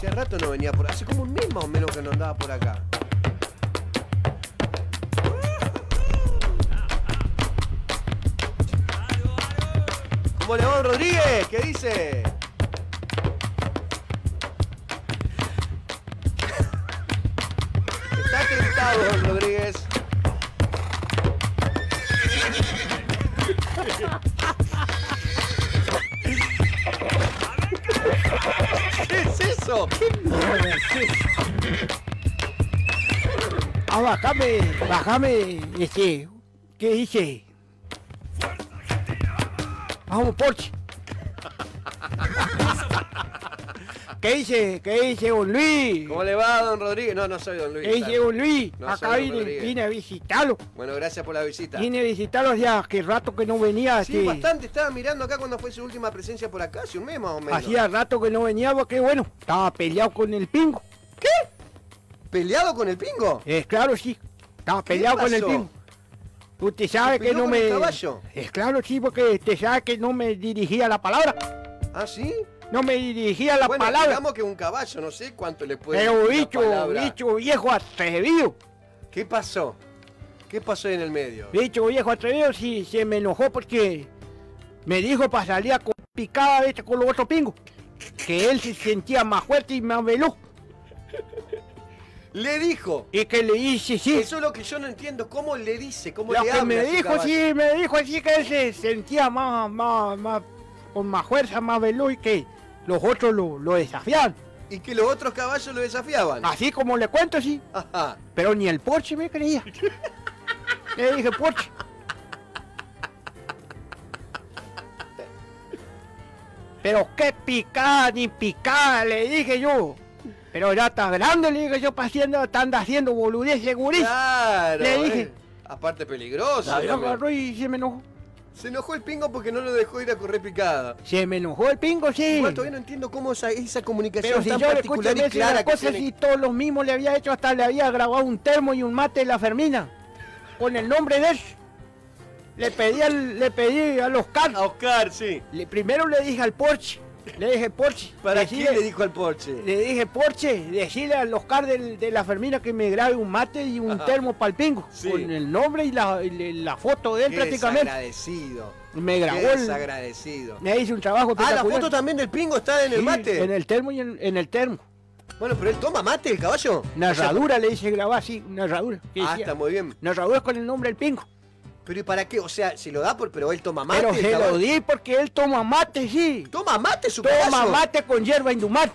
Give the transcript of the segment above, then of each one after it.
Hacía rato no venía por... Hace como un mes más o menos que no andaba por acá. ¿Cómo le va, don Rodríguez? ¿Qué dice? Está tentado, don Rodríguez. ¿Qué es eso? Ah, bájame, ¿qué dice? Vamos, Porsche. ¿Qué dice, don Luis? ¿Cómo le va, don Rodríguez? No, no soy don Luis. ¿Qué dice, don Luis? No Acá soy don Rodríguez. vine a visitarlo. Bueno, gracias por la visita. Vine a visitarlo ya, que rato que no venía. Sí, bastante. Estaba mirando acá cuando fue su última presencia por acá, hace un mes más o menos. Hacía rato que no venía, porque bueno, estaba peleado con el pingo. ¿Qué? ¿Peleado con el pingo? Claro, sí. Estaba peleado con el pasó? pingo. Usted sabe que no con me... el caballo? Claro, sí, porque usted sabe que no me dirigía la palabra. ¿Ah, sí? No me dirigía la bueno, palabra. digamos que un caballo, no sé cuánto le puede Pero decir la palabra. bicho viejo atrevido. ¿Qué pasó? ¿Qué pasó ahí en el medio? Bicho viejo atrevido, sí, se me enojó porque me dijo para salir a picada, ¿viste? Con los otros pingos. Que él se sentía más fuerte y más veloz. Le dijo. Y que le dice, sí. Eso es lo que yo no entiendo. ¿Cómo le dice? ¿Cómo Lo le que habla me a su dijo, caballo? sí, me dijo así que él se sentía con más fuerza, más veloz y que los otros lo desafiaban. Y que los otros caballos lo desafiaban. Así como le cuento, sí. Ajá. Pero ni el Porsche me creía. Le dije, Porsche. Pero qué picada, ni picada, le dije yo. Pero ya está grande, le dije yo, anda haciendo boludez segurísimo. Claro. Le dije. Aparte peligroso. Lo agarró y se me enojó. Se enojó el pingo porque no lo dejó ir a correr picada. Se me enojó el pingo, sí. Igual todavía no entiendo cómo esa comunicación Pero si tan yo le particular escuché y clara las que cosas tiene. y todos los mismos le había hecho, hasta le había grabado un termo y un mate de la Fermina. Con el nombre de él. Le pedí al Oscar. A Oscar, sí. Primero le dije al Porsche. Le dije, Porsche. ¿Para qué le dijo al Porsche? Le dije, Porsche, decirle al Oscar de la Fermina que me grabe un mate y un termo para el pingo. Sí. Con el nombre y la foto de él Qué prácticamente. desagradecido. Me grabó Qué el... desagradecido. Me hizo un trabajo Ah, espectacular. la foto también del pingo está en el Sí, mate. en el termo y en el termo. Bueno, pero él toma mate, el caballo. Una herradura le hice grabar, sí, una herradura. Que Ah, decía, está muy bien. una herradura con el nombre del pingo. Pero ¿y para qué? O sea, se lo da pero él toma mate. Pero el se caballo. lo di porque él toma mate, sí. ¿Toma mate su Toma caballo? mate con hierba indumar.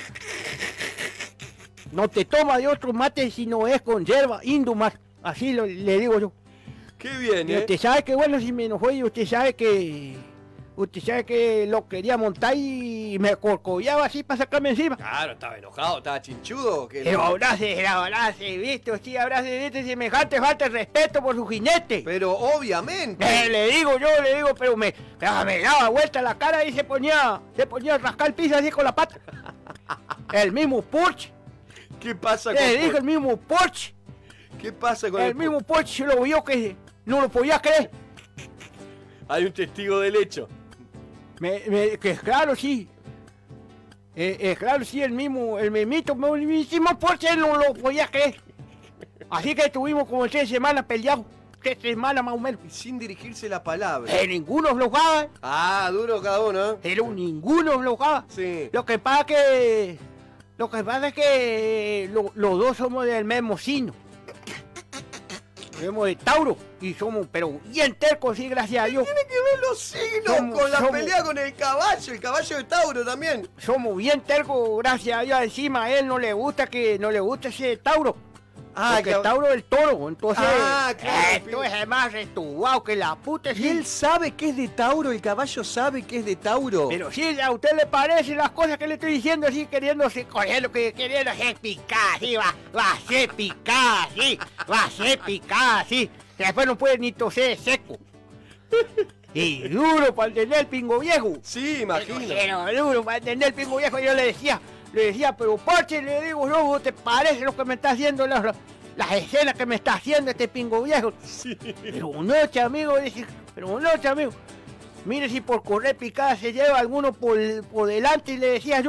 No te toma de otro mate si no es con hierba indumar. Así le digo yo. Qué bien, Y usted sabe que bueno, si me enojó y usted sabe que lo quería montar y me corcoviaba así para sacarme encima. Claro, estaba enojado, estaba chinchudo. Pero abrace, viste, usted abrace, viste, semejante falta de respeto por su jinete. Pero obviamente. Le digo, pero me daba vuelta la cara y se ponía a rascar el piso así con la pata. El mismo Porsche. ¿Qué pasa con Le dije Porsche? el mismo Porsche. ¿Qué pasa con El mismo Porsche lo vio que no lo podía creer. Hay un testigo del hecho. Que claro, sí. Claro, sí, el mismísimo Porsche no lo podía creer. Así que estuvimos como 3 semanas peleados. 3 semanas más o menos. Y sin dirigirse la palabra. Ninguno aflojaba. Ah, duro cada uno, ¿eh? Pero ninguno aflojaba. Sí. Lo que pasa es que los dos somos del mismo signo. Somos de Tauro y somos, pero bien tercos, sí, gracias a Dios. Tiene que ver los signos con la somos- pelea con el caballo de Tauro también. Somos bien tercos, gracias a Dios. Encima a él no le gusta ese Tauro. Porque que- Tauro es el toro, entonces claro, esto es más retubado que la puta. Y Sí. él sabe que es de Tauro, el caballo sabe que es de Tauro. Pero si a usted le parece las cosas que le estoy diciendo así, queriendo hacer picada, sí, va a ser picada, sí, va a ser picada, sí. Después no puede ni toser seco. Y duro para entender el pingo viejo. Sí, imagino. Pero duro para entender el pingo viejo. Yo le decía, pero Porsche, le digo, no, ¿te parece lo que me está haciendo las escenas que me está haciendo este pingo viejo? Sí. Pero noche, amigo, dice, mire si por correr picada se lleva alguno por delante, y le decía yo.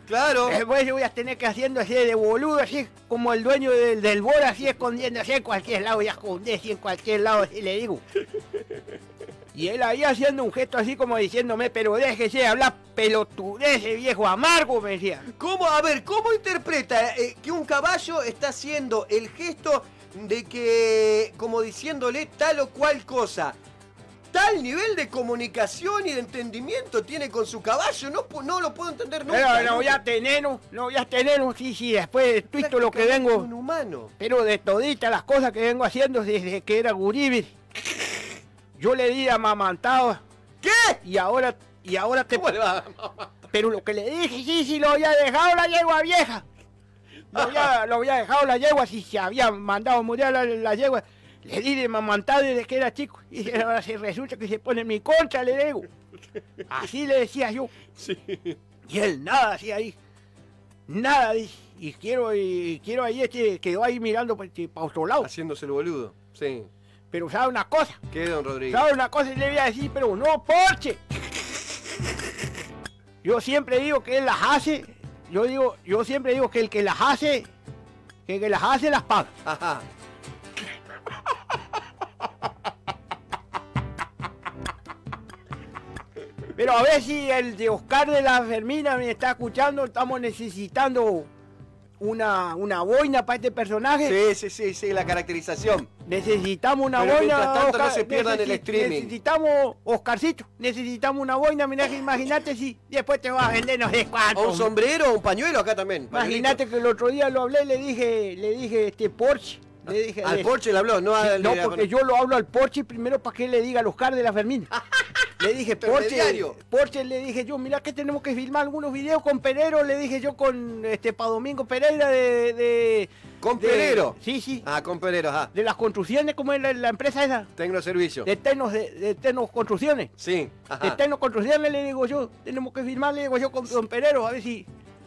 Claro. Después yo voy a tener que haciendo así de boludo, así como el dueño del bol, así escondiéndose en cualquier lado, ya escondí así en cualquier lado, así le digo. Y él ahí haciendo un gesto así como diciéndome, pero déjese hablar pelotudez, viejo amargo, me decía. ¿Cómo? A ver, ¿cómo interpreta que un caballo está haciendo el gesto de que, como diciéndole tal o cual cosa? Tal nivel de comunicación y de entendimiento tiene con su caballo, no lo puedo entender nunca. Pero no voy a tener, sí, después de todo lo que vengo. Un humano. Pero de toditas las cosas que vengo haciendo desde que era gurí, yo le di amamantado. ¿Qué? Y ahora te... ¿Cómo le va a mamar? Pero lo que le dije, sí, lo había dejado la yegua vieja. Lo había dejado la yegua, si se había mandado morir la yegua. Le di de mamantar desde que era chico. Y ahora se resulta que se pone en mi contra, le digo. Así le decía yo. Sí. Y él nada hacía ahí. Nada, dice. Y quiero ahí, quedó ahí mirando para otro lado. Haciéndose el boludo, sí. Pero sabe una cosa. ¿Qué, don Rodríguez? Sabe una cosa y le voy a decir, pero no, porche. Yo siempre digo que él las hace. Yo siempre digo que el que las hace, las paga. Ajá. Pero a ver si el de Oscar de la Fermina me está escuchando, estamos necesitando una boina para este personaje. Sí, la caracterización. Necesitamos una Pero boina. mientras tanto Oscar, no se pierdan el streaming. Necesitamos, Oscarcito, necesitamos una boina, mirá, imagínate si después te vas a vender no sé cuánto. O un sombrero o un pañuelo acá también. Imagínate que el otro día lo hablé, le dije Porsche. Le dije, al Porsche le habló, no al... No, porque yo lo hablo al Porsche primero para que le diga al Oscar de la Fermina. Le dije, Porsche, le dije yo, mira que tenemos que filmar algunos videos con Pereiro, le dije yo con para Domingo Pereira ¿Con Pereiro? Sí. Ah, con Pereiro, ajá. De las construcciones, ¿cómo es la empresa esa? Tecnoservicio. De Tecnos Construcciones. Sí, ajá. De Tecnos Construcciones, le digo yo, tenemos que filmar, le digo yo con don Pereiro, a ver si...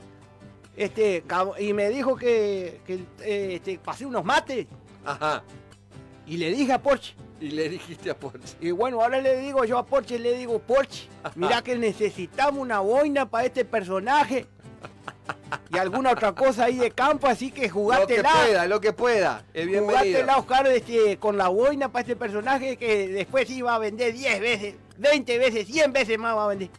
y me dijo que pasé unos mates. Ajá. Y le dije a Porsche. Y le dijiste a Porsche. Y bueno, ahora le digo yo a Porsche, le digo, Porsche, mira que necesitamos una boina para este personaje. Y alguna otra cosa ahí de campo, así que jugátela. Lo que pueda. Es bienvenido. Jugátela, Oscar, con la boina para este personaje que después iba a vender 10 veces, 20 veces, 100 veces más va a vender.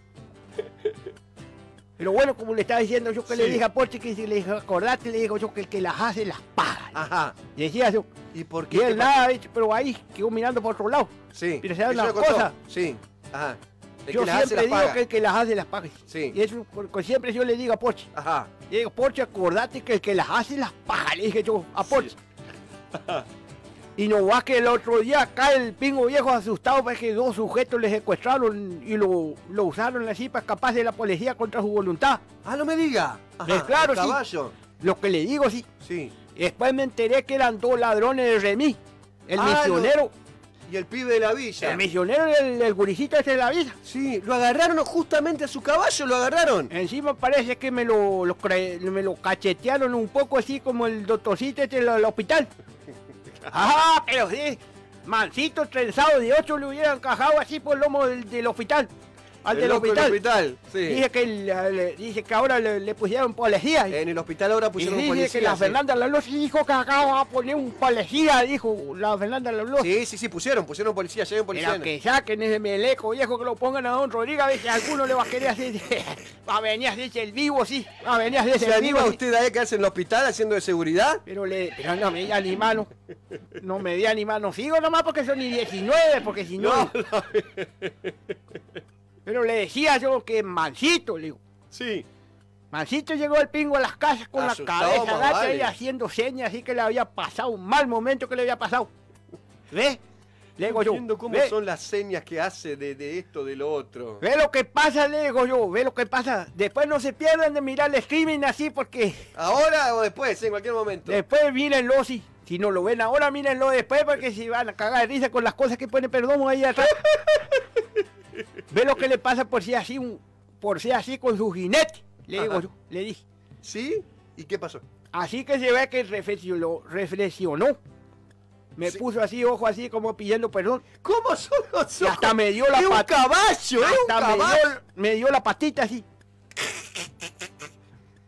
Pero bueno, como le estaba diciendo yo que le dije a Porsche, que si le dije, acordate, le digo yo que el que las hace las paga. Ajá. Le decía yo. ¿Y por qué? Y él nada, pero ahí quedó mirando por otro lado. Sí. Pero se da una cosa. Sí. Ajá. Yo siempre digo que el que las hace las paga. Sí. Y eso siempre yo le digo a Porsche. Ajá. Le digo, Porsche, acordate que el que las hace las paga, le dije yo a Porsche. Sí. Y no va que el otro día acá el pingo viejo asustado porque 2 sujetos le secuestraron y lo usaron así para escapar de la policía contra su voluntad. Ah, no me diga. Ajá, claro, caballo. Sí. Lo que le digo, sí. Sí. Después me enteré que eran 2 ladrones de remis. El misionero. Y el pibe de la villa. El misionero y el guricito ese de la villa. Sí, lo agarraron justamente a su caballo, lo agarraron. Encima parece que me lo cachetearon un poco así como el doctorcito este del hospital. Ah, pero sí, mancito trenzado de 8 le hubieran encajado así por el lomo del hospital. Al del hospital. Sí. Dice que ahora le pusieron policía. En el hospital ahora pusieron y policía. Dice que la Fernanda Laluz dijo que acá va a poner un policía, dijo la Fernanda Laluz. Sí, pusieron policía, lleven policía. Pero que saquen ese meleco viejo, que lo pongan a don Rodríguez, a ver si alguno le va a querer hacer. Va a venir a hacerse el vivo, sí. Va a venir a hacerse el vivo. ¿Se anima usted a quedarse en el hospital haciendo de seguridad? Pero no me diga ni mano. No me diga ni mano. Sigo nomás porque son ni 19, porque si no. Pero le decía yo que Mancito, le digo. Sí. Mancito llegó el pingo a las casas con asustado, la cabeza gacha y haciendo señas, así que le había pasado un mal momento que le había pasado. ¿Ves? Le digo yo. Viendo cómo son las señas que hace de esto, de lo otro. Ve lo que pasa, le digo yo, ve lo que pasa. Después no se pierdan de mirar el streaming así porque... ¿Ahora o después? En cualquier momento. Después mírenlo, sí. Si no lo ven ahora, mírenlo después porque si van a cagar de risa con las cosas que pone perdón ahí atrás. Ve lo que le pasa por ser así con su jinete, le digo yo, le dije. ¿Sí? ¿Y qué pasó? Así que se ve que reflexionó. Me puso así, ojo así, como pidiendo perdón. ¿Cómo son los ojos? Y hasta me dio la patita. ¡Es un caballo! ¡Es un caballo! Me dio la patita así.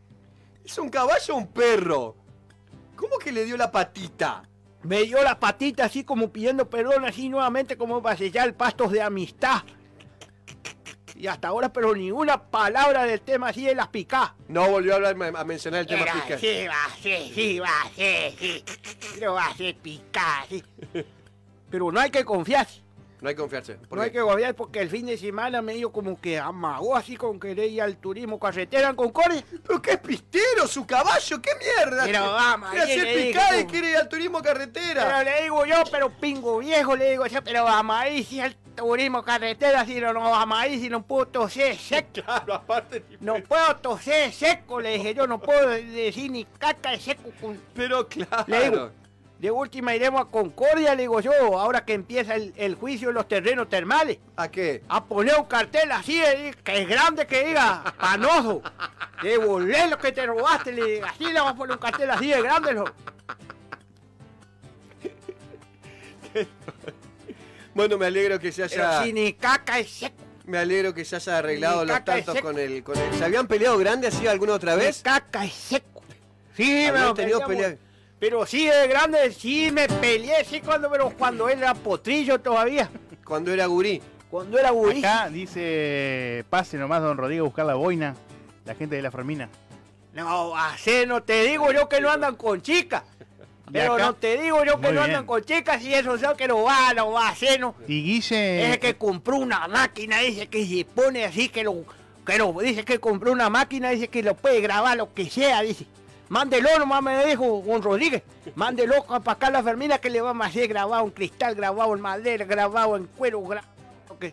¿Es un caballo o un perro? ¿Cómo que le dio la patita? Me dio la patita así como pidiendo perdón, así nuevamente como para sellar pastos de amistad. Y hasta ahora, pero ni una palabra del tema así de las picadas. No volvió a hablar, a mencionar el tema Pero pica. sí va a ser, sí va a ser, sí. Pero va a ser picada, sí. Pero no hay que confiar. No hay que confiarse. ¿Por No hay qué? que confiar porque el fin de semana medio como que amagó así con querer ir al turismo carretera en Concordia. ¿Pero qué es pistero? ¿Su caballo? ¿Qué mierda? Pero vamos, quiere ahí hacer le picada digo. y quiere ir al turismo carretera. Pero le digo yo, pero pingo viejo, le digo yo, pero vamos ahí si al turismo carretera, si no vamos ahí, si no puedo toser seco. Claro, aparte. No puedo toser seco, le dije yo, no puedo decir ni caca de seco. Pero claro. Le digo, de última iremos a Concordia, le digo yo, ahora que empieza el juicio de los terrenos termales. ¿A qué? A poner un cartel así, que es grande, que diga, panoso, devolver lo que te robaste, le digo, así le vamos a poner un cartel así de grande. Bueno, me alegro que se Pero haya. si ni caca es seco. Me alegro que se haya arreglado Ni los caca de tantos seco. con el. ¿Se habían peleado grande así alguna otra vez? Caca es seco. Sí, Habían pero tenido peleamos. pelea. Pero sí, de grande, sí me peleé, sí, pero cuando él era potrillo todavía. Cuando era gurí. Cuando era gurí. Acá dice, pase nomás don Rodrigo a buscar la boina, la gente de la Fermina. No, así no te digo yo que no andan con chicas. Pero acá? no te digo yo que Muy no bien. andan con chicas y eso son que no va a hacer, ¿no? Y Guille... Es que compró una máquina, dice que se pone así, dice que compró una máquina, dice que lo puede grabar lo que sea, dice. Mándelo nomás, me dijo Juan Rodríguez. Mándelo para acá a la Fermina que le vamos a hacer grabado en cristal, grabado en madera, grabado en cuero, que...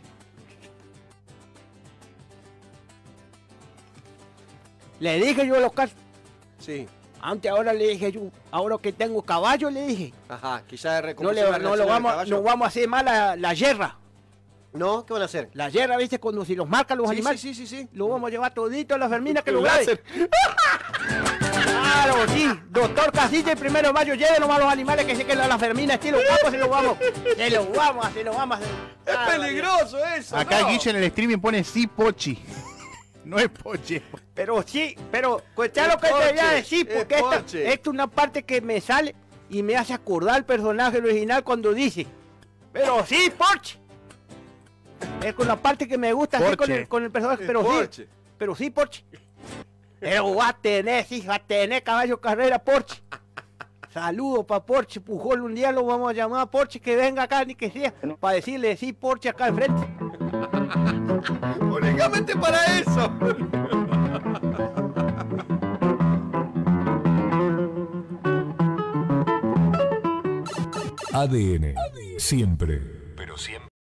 Le dije yo a los casos. Sí. Antes ahora le dije yo, ahora que tengo caballo, le dije. Ajá, que ya No, no vamos a hacer mal la yerra. ¿No? ¿Qué van a hacer? La yerra, ¿viste? Cuando si los marcan los Sí, animales. sí. Lo vamos a llevar todito a la Fermina que lo Un grabe. láser. Claro, sí. Doctor Casilla, el 1 de mayo, lleve nomás los animales que se quedan a la Fermina, estilo guapo, se los vamos a hacer. Es peligroso eso. Acá no. Guille en el streaming pone sí pochi. No es poche. Pero sí, pero escuchá Es lo que te voy a Porsche, decir, es porque Porsche. esta es una parte que me sale y me hace acordar el personaje original cuando dice, pero sí, Porsche. Es con la parte que me gusta así Porsche. con el personaje, Es pero Porsche. sí, pero sí, Porsche. Pero va a tener caballo carrera Porsche. Saludos para Porsche, Pujol, un día lo vamos a llamar a Porsche que venga acá, ni que sea, para decirle sí, Porsche acá enfrente. Únicamente para eso. ADN. Siempre. Pero siempre.